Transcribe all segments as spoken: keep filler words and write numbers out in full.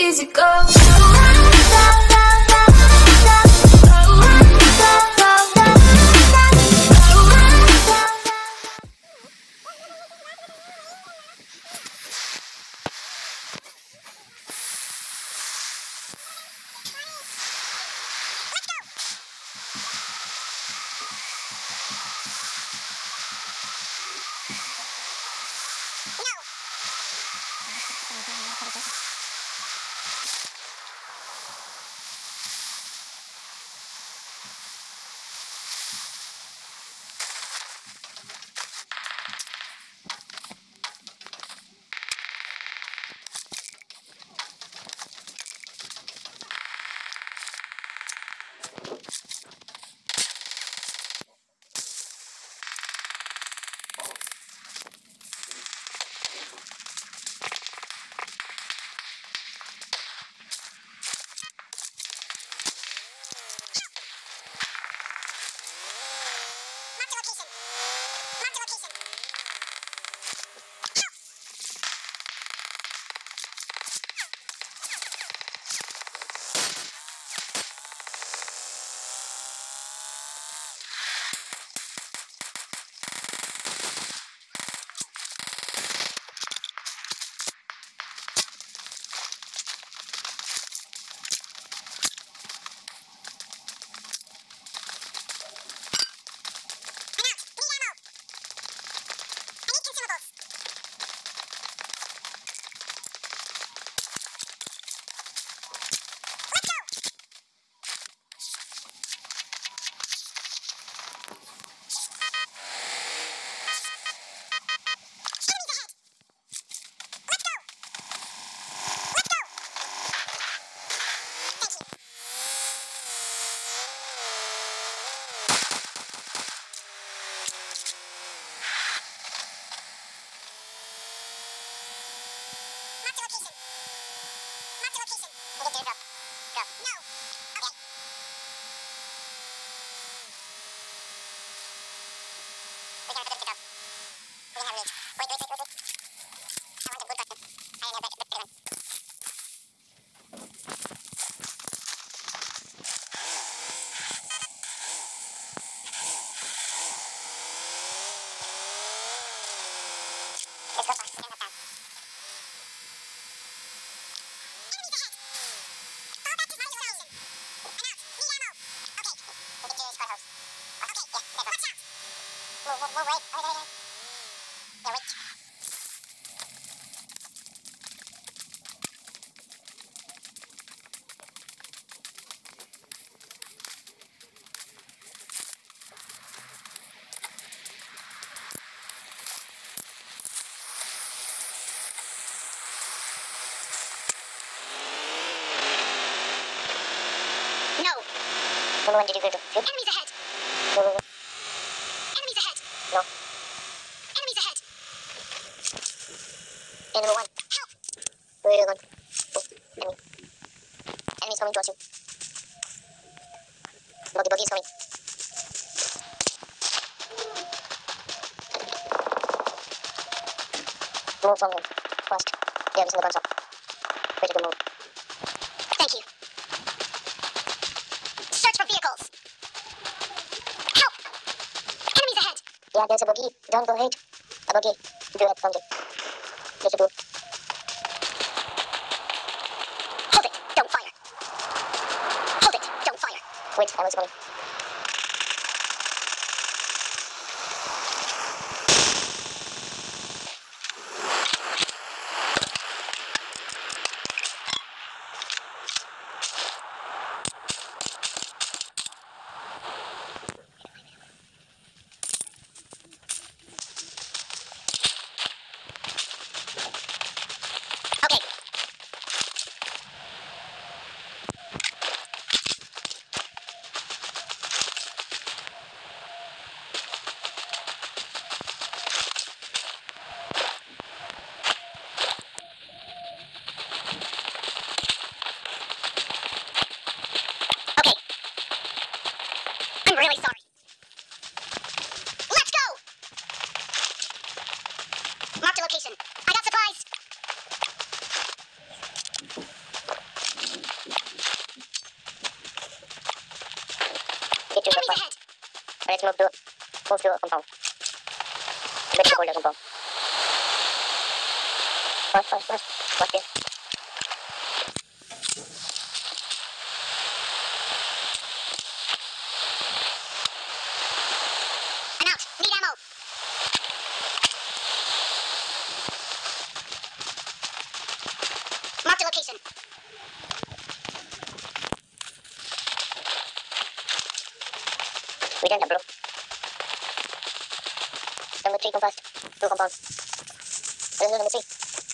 easy go. Number one, did you go to field? Enemies ahead! Go, go, go. Enemies ahead! No. Enemies ahead! Hey, number one. Help! Where are you going? Oh, enemy. Enemy's coming towards you. Buggy, buggy is coming. Move from him. Fast. Yeah, he's in the gun shop. Better to move. Thank you. Search for vehicles! Help! Enemies ahead! Yeah, there's a buggy. Don't go ahead. A buggy. Do it, Sanjay. There's a group. Hold it! Don't fire! Hold it! Don't fire! Wait, I was coming. Okay. Let's move to move to a compound. Ready to hold the compound. Fast, fast, fast. Fast here. I'm out. Need ammo. Mark the location. We done that, bro. Number three compound. Two compounds. This is number three.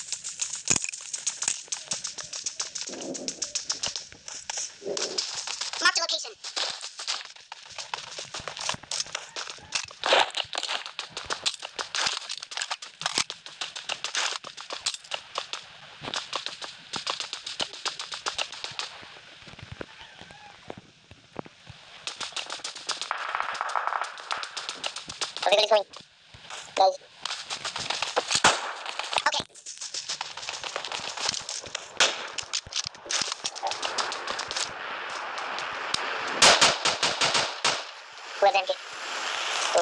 Mark the location. Everybody's going. Guys. Okay. Where's M K? Oh.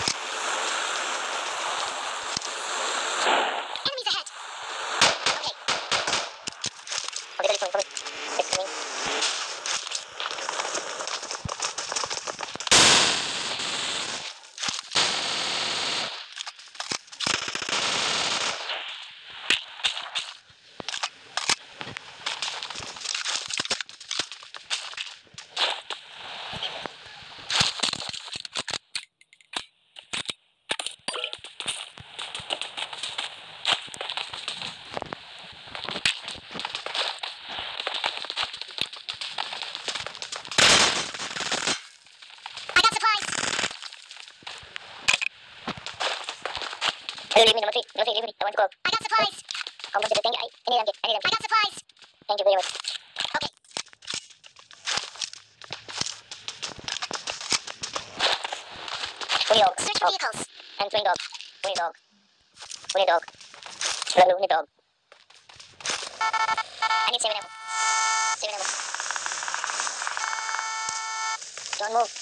Enemies ahead. Okay. Everybody's going. Coming. It's coming. I got supplies. Hello, leave me number three. Number three, leave me. I want to go. I got supplies. How much is it? Thank you. I, I need M K. I need M K. I got supplies. Thank you very much. Okay. We need dog. Search for Dog. vehicles. And twin dog. We need dog. We need dog. Hello, we need dog. I need seven ammo. Seven ammo. Don't move.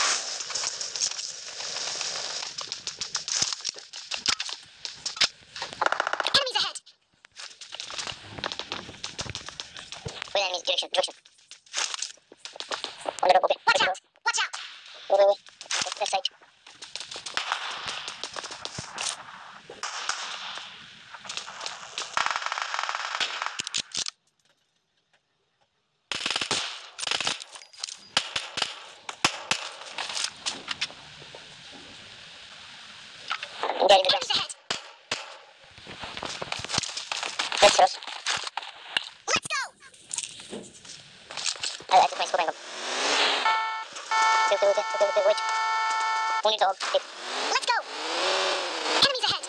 Enemies ahead. Wait, enemies. Direction. Direction. On the rope, okay. Watch Let's out. Watch out. go. Wait, wait, wait. What's that side? I'm getting the Enemies gas. ahead. Let's rush. Let's go. I, I took my scope angle. Okay, okay, okay, okay, okay, wait. We need dog. Hit. Let's go. Enemies ahead.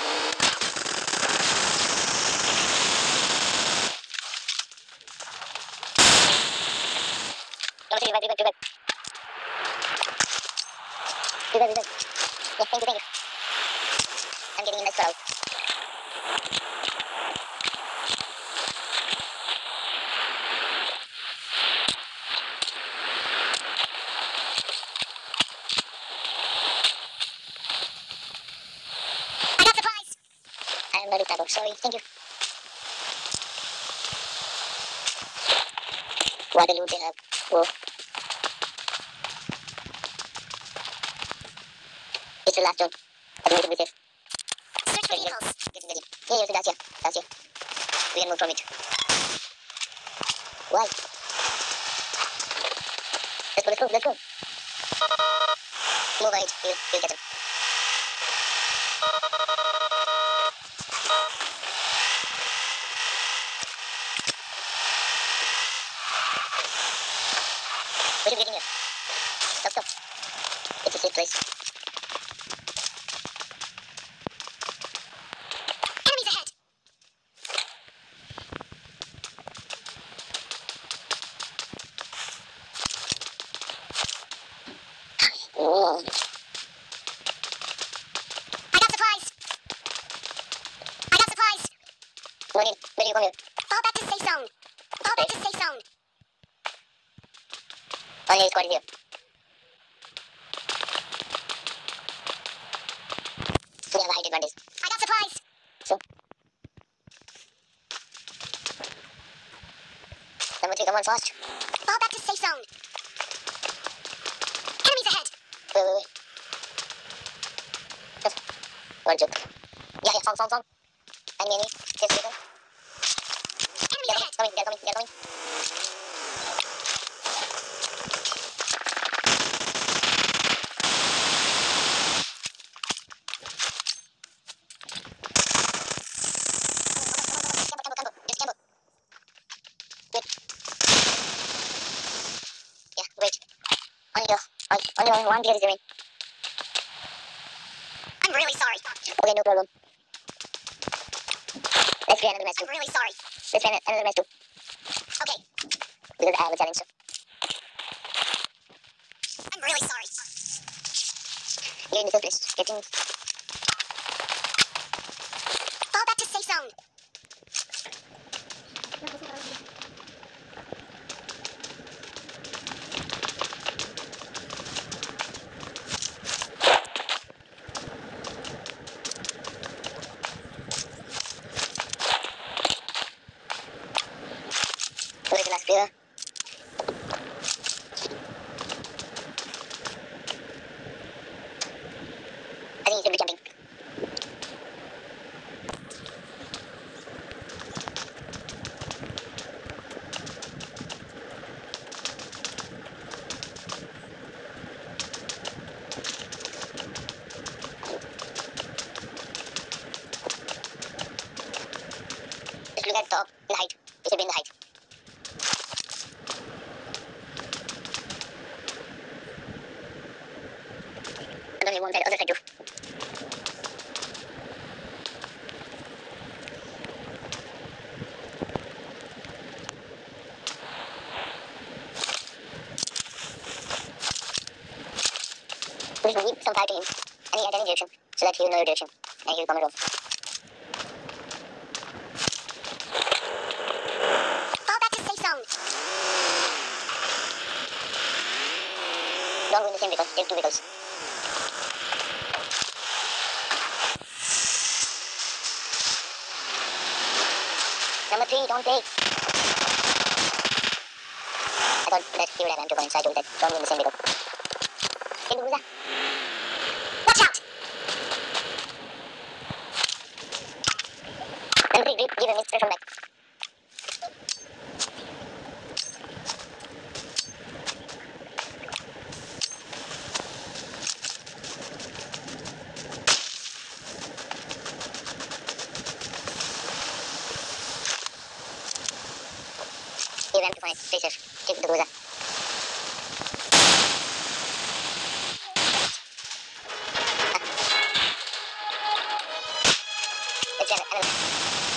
Number three, revive, revive, revive. Revive, revive. Yeah, thank you, thank you. I'm getting in nice crowd. I got supplies. I am very tired. Sorry, thank you. What a loot they have. Whoa. It's the last zone. I don't need to be safe. Search for Ready, ready. vehicles. Getting ready. Yeah, yeah, that's here. That's here. We can move from it. Why? Let's go, let's go, let's go. Move right. We'll, we'll get him. What are you getting here? Stop, stop. It's a safe place. Enemies ahead. Oh. I got supplies. I got supplies. Come on in. Where do you come here? Fall back to safe zone. Fall back to safe zone. Oh, yeah, squad is here. did run this. I got supplies. So. Number three, come on fast. Fall back to safe zone. Enemies ahead. Wait, wait, wait. Just one joke. Yeah, yeah, found, found, found. Enemy, enemy. Just vehicle. Enemies They're ahead. coming, they're coming, they're coming. Campo, campo, campo. Just campo. Wait. Yeah, wait. Only, uh, only, only one player is remaining. I'm really sorry. Okay, no problem. Let's play another match too. I'm really sorry. Let's play another match too. Okay. Because I have a challenge. So. I'm really sorry. You're in the first place. Getting. Fall back to safe zone. Where's the last player? I think he's gonna be jumping. Just look at the top, in the height. It should be in the height. I don't even want that other side too. Please give some fire to him. And he at any direction, so that he will know your direction. And he will come off. Fall back to safe zone. Don't go in the same vehicle, take two vehicles. Number three, don't take. I thought that he would have M to go inside with that. Don't go in the same vehicle. Can you do that? Watch out. Number three, give, give him his straight from back. Give him to find. Stay safe. Take the cruiser. Let's have another.